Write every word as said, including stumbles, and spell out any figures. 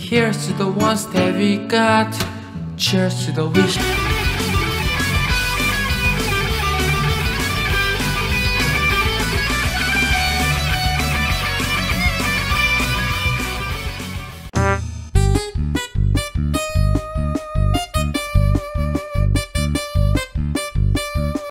Here's to the ones that we got. Cheers to the wish.